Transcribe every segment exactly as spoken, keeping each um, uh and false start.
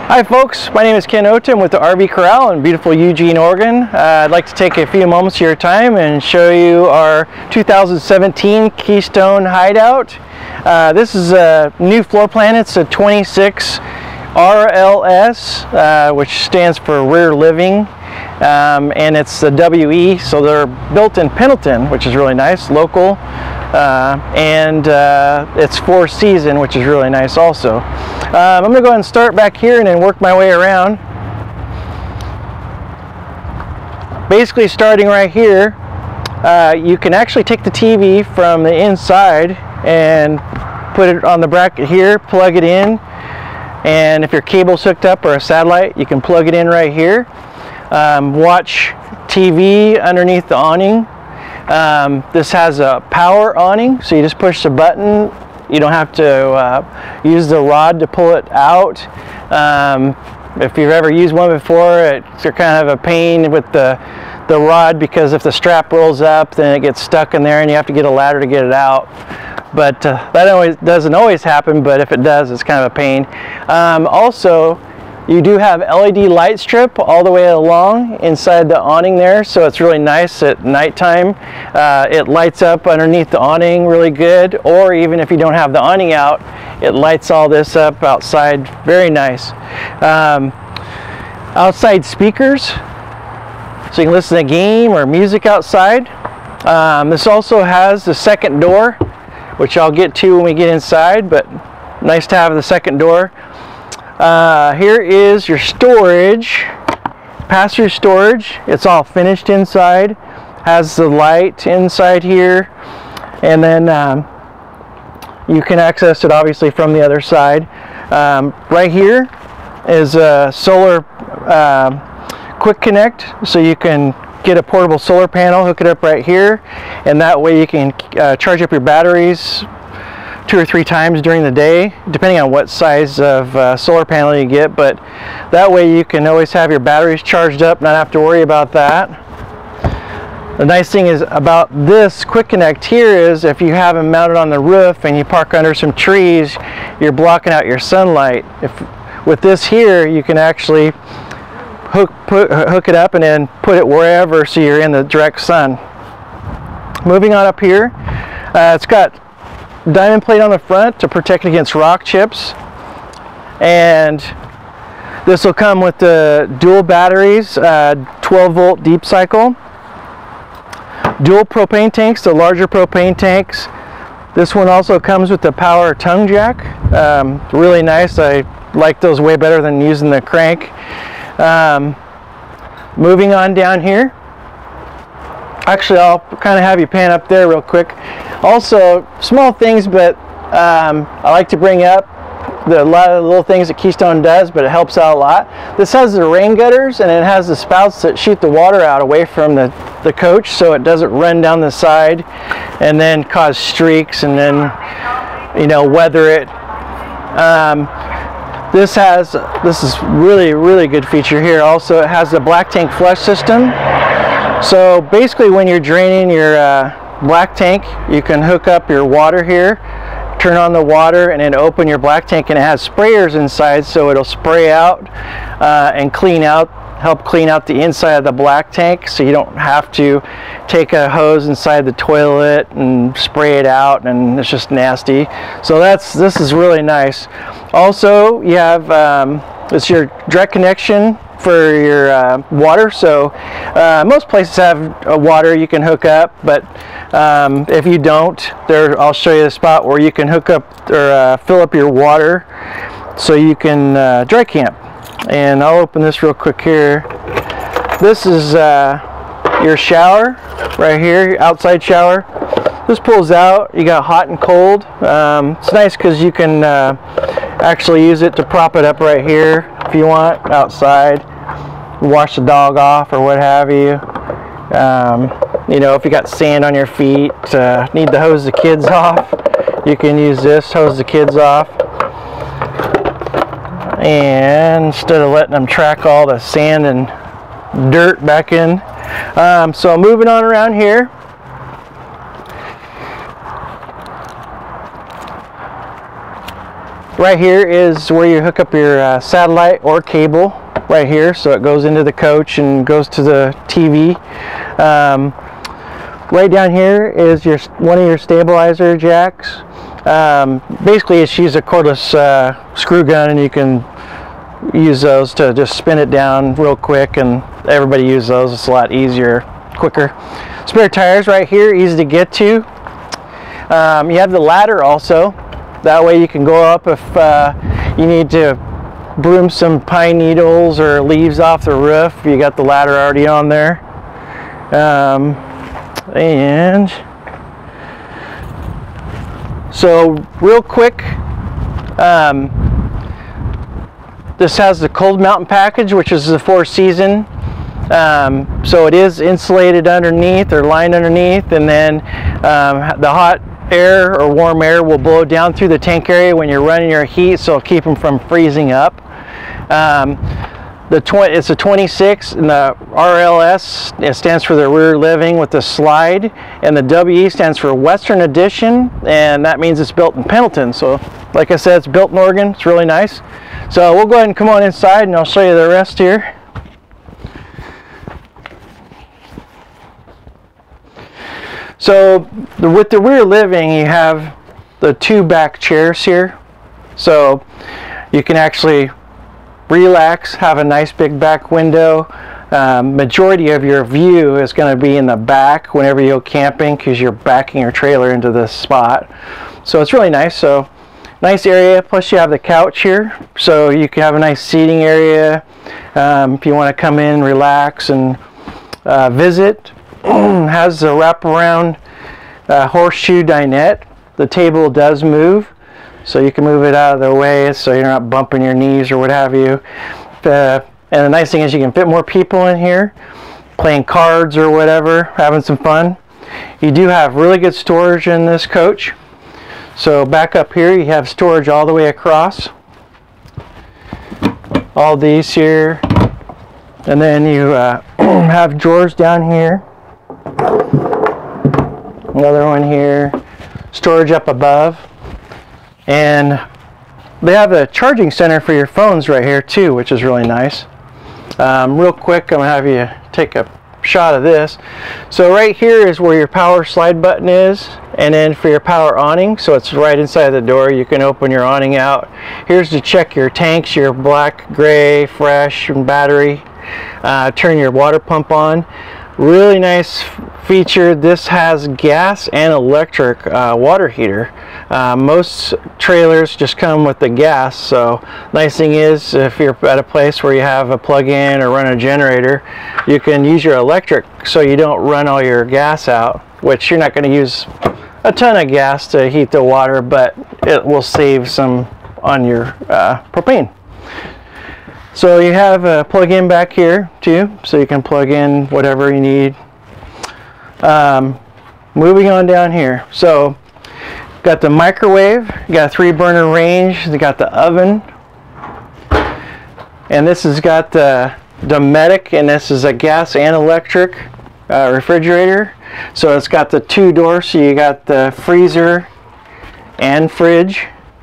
Hi folks, my name is Ken Otem with the R V Corral in beautiful Eugene, Oregon. Uh, I'd like to take a few moments of your time and show you our two thousand seventeen Keystone Hideout. Uh, this is a new floor plan. It's a twenty-six R L S, uh, which stands for Rear Living, um, and it's the W E, so they're built in Pendleton, which is really nice, local. Uh, and uh, it's four season, which is really nice also. Um, I'm going to go ahead and start back here and then work my way around. Basically starting right here, uh, you can actually take the T V from the inside and put it on the bracket here, plug it in, and if your cable's hooked up or a satellite, you can plug it in right here. Um, watch T V underneath the awning. Um, this has a power awning, so you just push the button. You don't have to uh, use the rod to pull it out. Um, if you've ever used one before, it's kind of a pain with the, the rod, because if the strap rolls up, then it gets stuck in there and you have to get a ladder to get it out. But uh, that always doesn't always happen, but if it does, it's kind of a pain. Um, also, you do have L E D light strip all the way along inside the awning there, so it's really nice at nighttime. Uh, it lights up underneath the awning really good, or even if you don't have the awning out, it lights all this up outside. Very nice. Um, outside speakers, so you can listen to game or music outside. Um, this also has the second door, which I'll get to when we get inside, but nice to have the second door. Uh, here is your storage, pass-through storage. It's all finished inside, has the light inside here, and then um, you can access it obviously from the other side. Um, right here is a solar uh, quick connect, so you can get a portable solar panel, hook it up right here, and that way you can uh, charge up your batteries two or three times during the day, depending on what size of uh, solar panel you get, but that way you can always have your batteries charged up, not have to worry about that. The nice thing is about this quick connect here is if you have them mounted on the roof and you park under some trees, you're blocking out your sunlight. If with this here, you can actually hook, put, hook it up and then put it wherever, so you're in the direct sun. Moving on up here, uh, it's got diamond plate on the front to protect against rock chips, and this will come with the dual batteries, uh, twelve volt deep cycle, dual propane tanks, the larger propane tanks. This one also comes with the power tongue jack. Um, really nice. I like those way better than using the crank. Um, moving on down here, actually I'll kind of have you pan up there real quick. Also, small things, but um, I like to bring up the, a lot of the little things that Keystone does, but it helps out a lot. This has the rain gutters, and it has the spouts that shoot the water out away from the, the coach, so it doesn't run down the side and then cause streaks and then, you know, weather it. Um, this has, this is really, really good feature here. Also, it has the black tank flush system. So basically when you're draining your uh, black tank, you can hook up your water here, turn on the water, and then open your black tank, and it has sprayers inside, so it'll spray out uh, and clean out, help clean out the inside of the black tank, so you don't have to take a hose inside the toilet and spray it out, and it's just nasty. So that's, this is really nice. Also, you have um, it's your direct connection for your uh, water, so uh, most places have a water you can hook up, but um, if you don't, there I'll show you the spot where you can hook up or uh, fill up your water so you can uh, dry camp. And I'll open this real quick here. This is uh, your shower right here, your outside shower. This pulls out, you got hot and cold. Um, it's nice because you can uh, actually use it to prop it up right here if you want outside, wash the dog off or what have you. Um, you know, if you got sand on your feet, uh, need to hose the kids off, you can use this, hose the kids off. And instead of letting them track all the sand and dirt back in. Um, so moving on around here, right here is where you hook up your uh, satellite or cable right here, so it goes into the coach and goes to the T V. Um, right down here is your one of your stabilizer jacks. Um, basically it's used a cordless uh, screw gun, and you can use those to just spin it down real quick, and everybody uses those. It's a lot easier, quicker. Spare tires right here, easy to get to. Um, you have the ladder also. That way you can go up if uh, you need to broom some pine needles or leaves off the roof. You got the ladder already on there. Um, and so real quick, um, this has the cold mountain package, which is the four season. Um, so it is insulated underneath or lined underneath, and then um, the hot air or warm air will blow down through the tank area when you're running your heat, so it'll keep them from freezing up. Um, the twenty, it's a twenty-six, and the R L S, it stands for the rear living with the slide, and the W E stands for Western Edition, and that means it's built in Pendleton. So like I said, it's built in Oregon. It's really nice. So we'll go ahead and come on inside, and I'll show you the rest here. So the, with the rear living, you have the two back chairs here, so you can actually relax, have a nice big back window. Um, majority of your view is going to be in the back whenever you go camping, because you're backing your trailer into this spot. So it's really nice. So nice area, plus you have the couch here, so you can have a nice seating area um, if you want to come in, relax, and uh, visit. Has the wraparound uh, horseshoe dinette. The table does move, so you can move it out of the way so you're not bumping your knees or what have you. Uh, and the nice thing is you can fit more people in here, playing cards or whatever, having some fun. You do have really good storage in this coach. So back up here, you have storage all the way across. All these here. And then you uh, have drawers down here. Another one here. Storage up above. And they have a charging center for your phones right here too, which is really nice. Um, real quick, I'm going to have you take a shot of this. So right here is where your power slide button is, and then for your power awning, so it's right inside the door. You can open your awning out. Here's to check your tanks, your black, gray, fresh, and battery. Uh, turn your water pump on. Really nice feature. This has gas and electric uh, water heater. Uh, most trailers just come with the gas, so nice thing is if you're at a place where you have a plug-in or run a generator, you can use your electric so you don't run all your gas out, which you're not going to use a ton of gas to heat the water, but it will save some on your uh, propane. So you have a plug-in back here too, so you can plug in whatever you need. Um, moving on down here, so got the microwave, you got a three burner range, you got the oven, and this has got the Dometic, and this is a gas and electric uh, refrigerator. So it's got the two doors, so you got the freezer and fridge.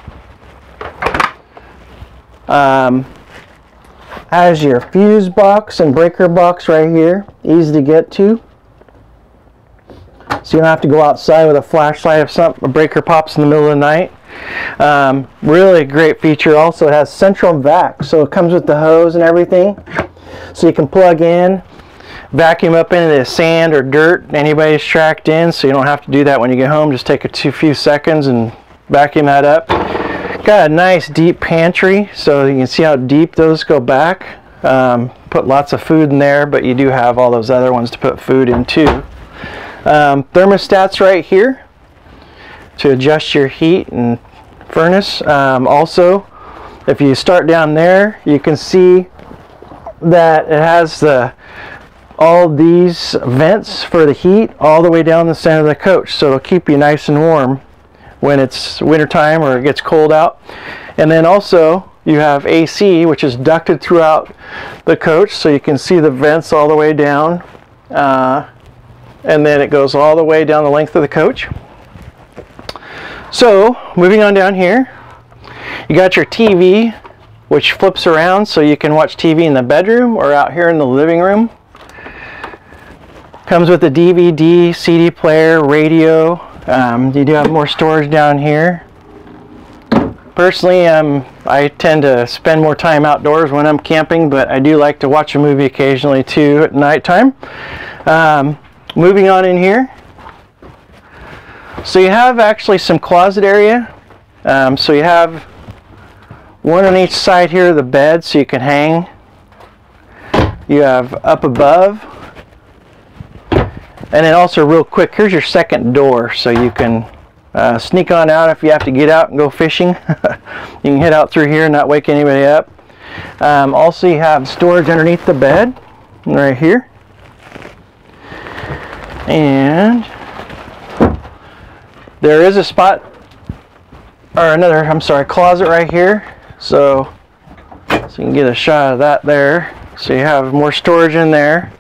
Um, has your fuse box and breaker box right here, easy to get to. So you don't have to go outside with a flashlight if some, a breaker pops in the middle of the night. Um, really great feature. Also, it has central vac, so it comes with the hose and everything. So you can plug in, vacuum up into the sand or dirt anybody's tracked in, so you don't have to do that when you get home. Just take a two, few seconds and vacuum that up. Got a nice deep pantry, so you can see how deep those go back. Um, put lots of food in there, but you do have all those other ones to put food in too. Um, thermostats right here to adjust your heat and furnace. Um, also, if you start down there, you can see that it has the all these vents for the heat all the way down the center of the coach, so it'll keep you nice and warm when it's wintertime or it gets cold out. And then also you have A C, which is ducted throughout the coach, so you can see the vents all the way down, uh, and then it goes all the way down the length of the coach. So moving on down here, You got your T V, which flips around so you can watch T V in the bedroom or out here in the living room. Comes with a D V D, C D player, radio. Um, you do have more storage down here. Personally, um, I tend to spend more time outdoors when I'm camping, but I do like to watch a movie occasionally too at nighttime. Um, moving on in here. So you have actually some closet area. Um, so you have one on each side here of the bed so you can hang. You have up above. And then also real quick, here's your second door so you can uh, sneak on out if you have to get out and go fishing. You can head out through here and not wake anybody up. Um, also you have storage underneath the bed right here. And there is a spot, or another, I'm sorry, closet right here. So, so you can get a shot of that there. So you have more storage in there.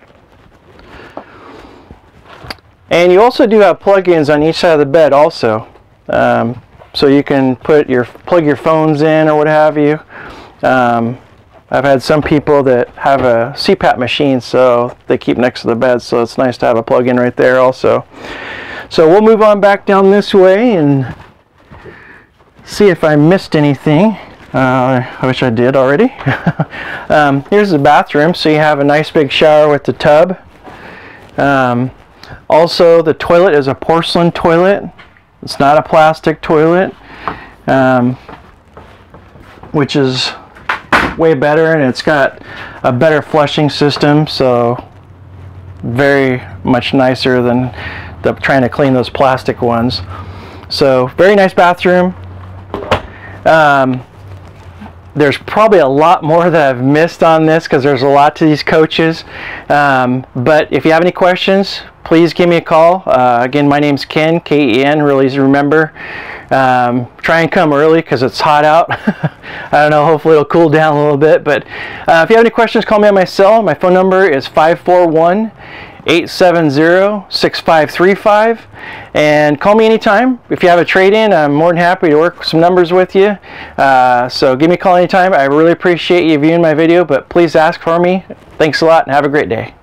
And you also do have plug-ins on each side of the bed also. Um, so you can put your, plug your phones in or what have you. Um, I've had some people that have a C PAP machine, so they keep next to the bed, so it's nice to have a plug-in right there also. So we'll move on back down this way and see if I missed anything. Uh, I wish I did already. um, here's the bathroom, so you have a nice big shower with the tub. Um, also, the toilet is a porcelain toilet. It's not a plastic toilet, um, which is way better, and it's got a better flushing system, so very much nicer than the, trying to clean those plastic ones. So very nice bathroom. Um, there's probably a lot more that I've missed on this because there's a lot to these coaches, um, but if you have any questions, please give me a call. Uh, again, my name's Ken, K E N, really easy to remember. Um, try and come early because it's hot out. I don't know, hopefully it'll cool down a little bit, but uh, if you have any questions, call me on my cell. My phone number is five four one, eight seven zero, six five three five, and call me anytime. If you have a trade-in, I'm more than happy to work some numbers with you. Uh, so give me a call anytime. I really appreciate you viewing my video, but please ask for me. Thanks a lot and have a great day.